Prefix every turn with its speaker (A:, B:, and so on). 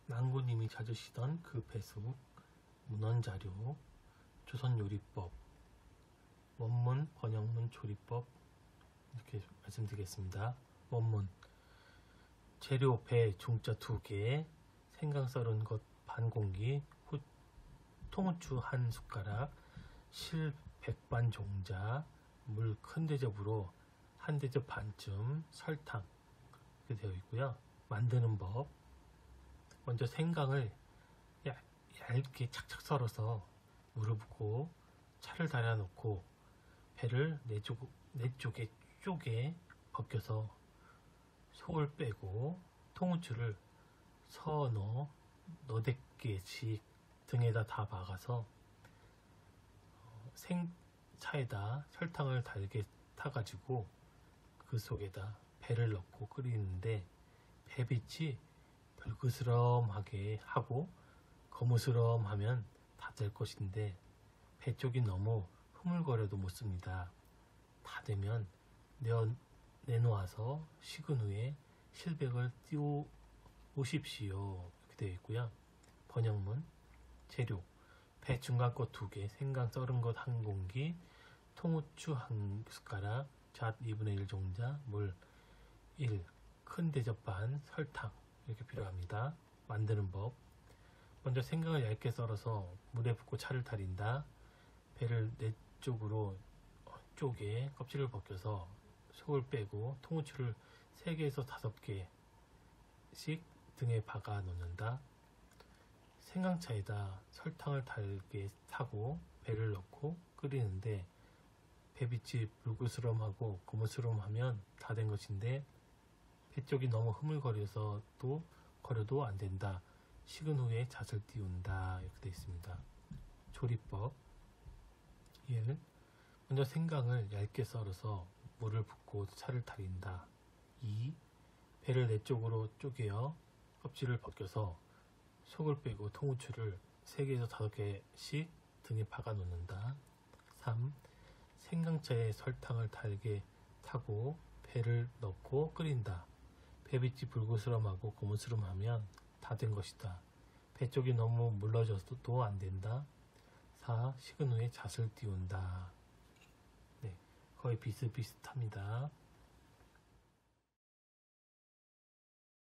A: 낭구님이 찾으시던 그 배숙, 문헌자료, 조선요리법, 원문, 번역문, 조리법 이렇게 말씀드리겠습니다. 원문, 재료 배 중짜 2개, 생강 썰은 것 반 공기, 통후추 1숟가락, 실 백반 종자, 물 큰 대접으로 1대접 반쯤, 설탕 이렇게 되어 있고요. 만드는 법, 먼저 생강을 얇게 착착 썰어서 물을 붓고 차를 달여 놓고 배를 네 쪽에 쪼개 벗겨서 속을 빼고 통후추를 서너 너댓 개씩 등에다 다 박아서 생차에다 설탕을 달게 타가지고 그 속에다 배를 넣고 끓이는데 배빛이 불그스럼하게 하고 거무스름하면 다 될 것인데 배 쪽이 너무 흐물거려도 못 씁니다. 다 되면 내놓아서 식은 후에 실백을 띄워 오십시오. 이렇게 되어 있고요. 번역문, 재료, 배 중간껏 2개, 생강 썰은 것 1공기, 통후추 1숟가락, 잣 2분의 1 종자, 물 1, 큰 대접 반, 설탕 이렇게 필요합니다. 만드는 법, 먼저 생강을 얇게 썰어서 물에 붓고 차를 달인다. 배를 4쪽으로 쪼개 껍질을 벗겨서 속을 빼고 통후추를 3개에서 5개씩 등에 박아 놓는다. 생강차에다 설탕을 달게 타고 배를 넣고 끓이는데 배빛이 불그스름하고 고무스름하면 다 된 것인데 배 쪽이 너무 흐물거려도 안 된다. 식은 후에 잣을 띄운다. 이렇게 되어 있습니다. 조리법 1. 먼저 생강을 얇게 썰어서 물을 붓고 차를 달인다. 2. 배를 4쪽으로 쪼개어 껍질을 벗겨서 속을 빼고 통후추를 3개에서 5개씩 등에 박아 놓는다. 3. 생강차에 설탕을 달게 타고 배를 넣고 끓인다. 배빛이 불그스름하고 고무스름하면 다 된 것이다. 배 쪽이 너무 물러져도 안 된다. 4. 식은 후에 잣을 띄운다. 네, 거의 비슷비슷합니다.